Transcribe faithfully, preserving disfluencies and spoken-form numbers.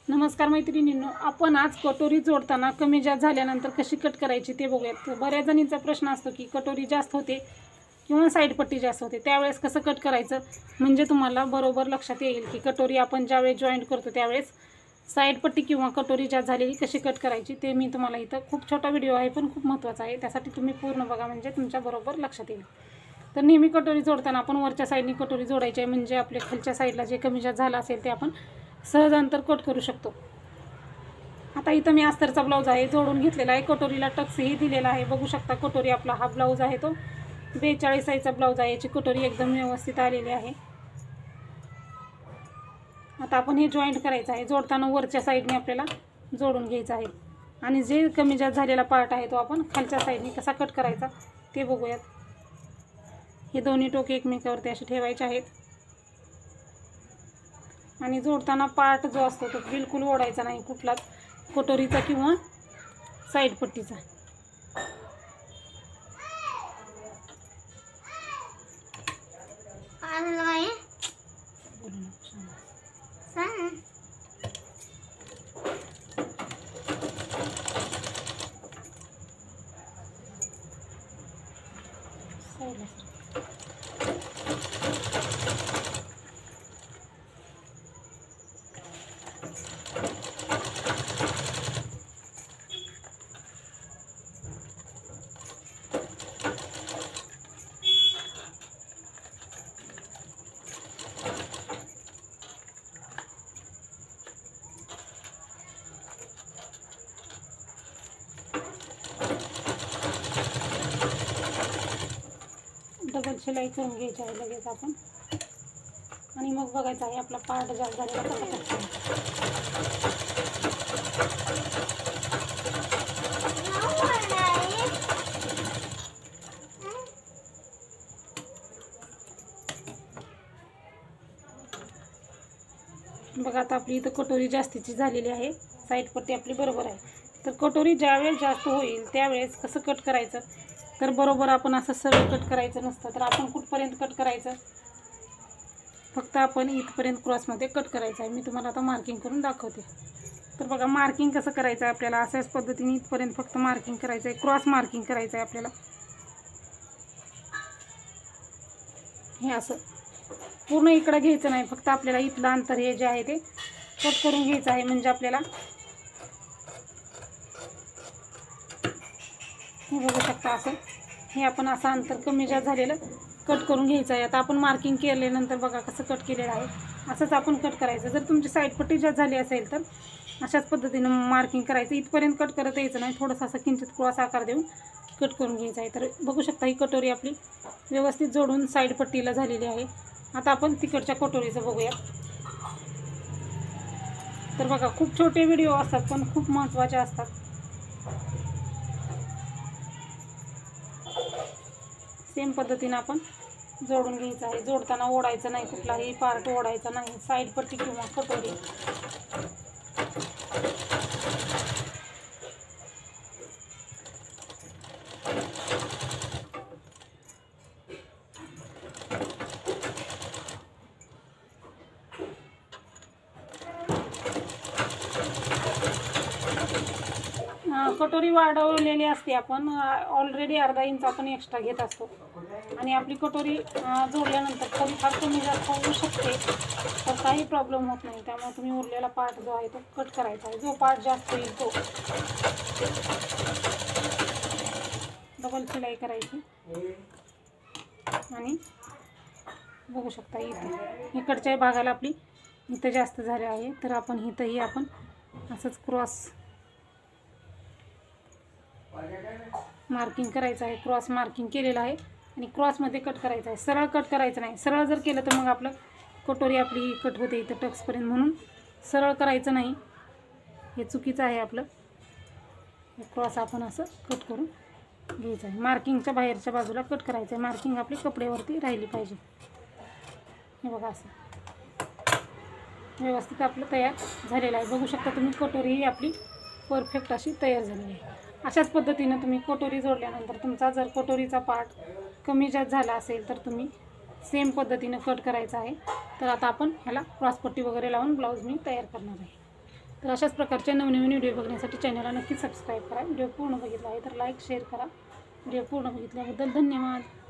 नमस्कार मैत्रिणींनो, आपण आज कटोरी जोडताना कमी जास्त झाल्यानंतर कशी कट करायची ते बघूयात। बऱ्याच जणींचा प्रश्न असतो की कटोरी जास्त होते किंवा साईड पट्टी जास्त होते, त्यावेळेस कसं कट करायचं म्हणजे तुम्हाला बरोबर लक्षात येईल की कटोरी आपण ज्यावेळेस जॉईंट करतो त्यावेळेस साईड पट्टी किंवा कटोरी जास्त झालेली कशी कट करायची ते मी तुम्हाला इथं खूप छोटा व्हिडिओ आहे पण खूप महत्त्वाचा आहे, त्यासाठी तुम्ही पूर्ण बघा म्हणजे तुमच्या बरोबर लक्षात येईल। तर नेहमी कटोरी जोडताना आपण वरच्या साईडनी कटोरी जोडायची आहे म्हणजे आपल्या खालच्या साईडला जे कमी जास्त झालं असेल ते आपण सहज अंतर कट करू शकतो। आता इथं मी अस्तरचा ब्लाउज आहे जोडून घेतलेला आहे, कटोरीला टक्सही दिलेला आहे, बघू शकता। कटोरी आपला हा ब्लाउज आहे तो बेचाळीस साईजचा ब्लाउज आहे, याची कटोरी एकदम व्यवस्थित आलेली आहे। आता आपण हे जॉईंट करायचं आहे, जोडताना वरच्या साईडने आपल्याला जोडून घ्यायचं आहे आणि जे कमी जास्त झालेला पार्ट आहे तो आपण खालच्या साईडने कसा कट करायचा ते बघूयात। हे दोन्ही टोके एकमेकावरती असे ठेवायचे आहेत आणि जोडताना पार्ट जो असतो तो बिलकुल ओढायचा नाही कुठलाच, कटोरीचा किंवा साईड पट्टीचा। डबल शिलाई करून घ्यायची आहे लगेच आपण आणि मग बघायचं आहे आपला पार्ट जास्त झालेला कसा कट बघा। आता आपली इथं कटोरी जास्तीची झालेली आहे, साईड पट्टी आपली बरोबर आहे। तर कटोरी ज्यावेळेस जास्त होईल त्यावेळेस कसं कट करायचं तर बरोबर आपण असं सरळ कट करायचं नसतं, तर आपण कुठपर्यंत कट करायचं फक्त आपण इथपर्यंत क्रॉसमध्ये कट करायचं आहे। मी तुम्हाला आता मार्किंग करून दाखवते। तर बघा मार्किंग कसं करायचं आहे आपल्याला, अशाच पद्धतीने इथपर्यंत फक्त मार्किंग करायचं आहे, क्रॉस मार्किंग करायचं आहे आपल्याला। हे असं पूर्ण इकडं घ्यायचं नाही, फक्त आपल्याला इथलं अंतर हे जे आहे ते कट करून घ्यायचं आहे म्हणजे आपल्याला हे बघू शकता असं हे आपण असं अंतर कमी जास्त झालेलं कट करून घ्यायचं आहे। आता आपण मार्किंग केल्यानंतर बघा कसं कट केलेलं आहे, असंच आपण कट करायचं। जर तुमची साईड पट्टी जास्त झाली असेल तर अशाच पद्धतीनं मार्किंग करायचं, इथपर्यंत कट करत यायचं नाही, थोडंसं असं किंचित क्रॉस आकार देऊन कट करून घ्यायचं आहे। तर बघू शकता ही कटोरी आपली व्यवस्थित जोडून साईड पट्टीला झालेली आहे। आता आपण तिकडच्या कटोरीचं बघूया। तर बघा खूप छोटे व्हिडिओ असतात पण खूप महत्त्वाचे असतात। सेम पद्धतीने आपण जोडून घ्यायचं आहे, जोडताना ओढायचं नाही, कुठलाही पार्ट ओढायचा नाही, साईड पट्टी किंवा कटोरी। कटोरी वाढवलेली असते, आपण ऑलरेडी अर्धा इंच आपण एक्स्ट्रा घेत असतो आणि आपली कटोरी जोडल्यानंतर थोडीफार कमी जास्त होऊ शकते, तर काही प्रॉब्लेम होत नाही। त्यामुळे तुम्ही उरलेला पार्ट जो आहे तो कट करायचा आहे, जो पार्ट जास्त येईल तो डबल शिलाई करायची आणि बघू शकता इथे इकडच्या भागाला आपली इथं जास्त झाले आहे, तर आपण इथंही आपण असंच क्रॉस मार्किंग करायचं आहे, क्रॉस मार्किंग केलेलं आहे आणि क्रॉसमध्ये कट करायचं आहे, सरळ कट करायचं नाही। सरळ जर केलं तर मग आपलं कटोरी आपली कट होते इथं टक्सपर्यंत, म्हणून सरळ करायचं नाही, हे चुकीचं आहे आपलं। क्रॉस आपण असं कट करून घ्यायचं आहे, मार्किंगच्या बाहेरच्या बाजूला कट करायचं आहे, मार्किंग आपली कपड्यावरती राहिली पाहिजे। हे बघा असं व्यवस्थित आपलं तयार झालेलं आहे, बघू शकता तुम्ही। कटोरी ही आपली परफेक्ट अशी तयार झालेली आहे। अशाच पद्धतीने तुम्ही कटोरी जोडल्यानंतर तुमचा जर कटोरीचा पार्ट कमी जास्त झाला असेल तर तुम्ही सेम पद्धतीने कट करायचा आहे। तर आता आपण ह्याला क्रॉस पट्टी वगैरे लावून ब्लाउज मी तयार करणार आहे। तर अशाच प्रकारचे नवनवीन व्हिडिओ बघण्यासाठी चॅनलला नक्की सबस्क्राईब करा. व्हिडिओ पूर्ण बघितला आहे तर लाईक शेअर करा. व्हिडिओ पूर्ण बघितल्याबद्दल धन्यवाद.